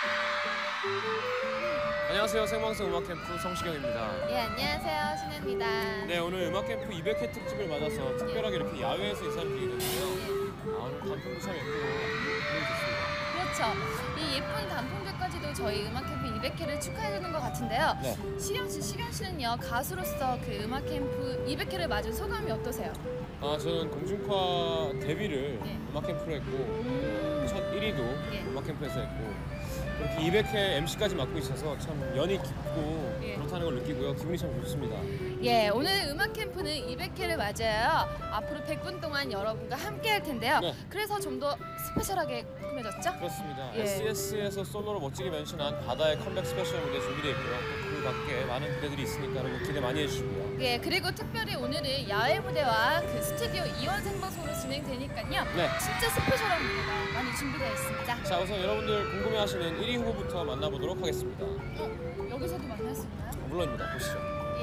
안녕하세요. 생방송 음악캠프 성시경입니다. 예, 안녕하세요. 신혜입니다. 네, 오늘 음악캠프 200회 특집을 맞아서 특별하게 이렇게 야외에서 인사를 드리는데요. 오늘 단풍도 참 예쁘고 너무 좋습니다. 그렇죠. 이 예쁜 단풍들까지도 저희 음악캠프 200회를 축하해주는 것 같은데요. 네. 시경 씨는요, 가수로서 그 음악캠프 200회를 맞은 소감이 어떠세요? 저는 공중파 데뷔를 예. 음악캠프로 했고 첫 1위도 예. 음악캠프에서 했고 이렇게 200회 MC까지 맡고 있어서 참 연이 깊고 예. 그렇다는 걸 느끼고요. 기분이 참 좋습니다. 예, 오늘 음악캠프는 200회를 맞아요. 앞으로 100분 동안 여러분과 함께 할 텐데요. 네. 그래서 좀 더 스페셜하게 꾸며졌죠? 그렇습니다. 예. SES에서 솔로로 멋지게 변신한 바다의 컴백 스페셜 무대 준비되어 있고요. 또 그 밖에 많은 무대들이 있으니까 여러분 기대 많이 해주시고요. 예, 그리고 특별히 오늘은 야외 무대와 그 스튜디오 이원 생방송으로 진행되니까요. 네. 진짜 스페셜한 무대가 많이 준비되어 있습니다. 자, 우선 여러분들 궁금해하시는 1위 후보부터 만나보도록 하겠습니다. 여기서도 만날 수 있나요? 물론입니다. 보시죠.